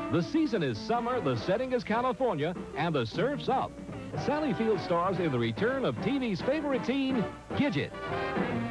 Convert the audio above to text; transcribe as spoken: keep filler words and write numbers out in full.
The season is summer, the setting is California, and the surf's up. Sally Field stars in the return of T V's favorite teen, Gidget.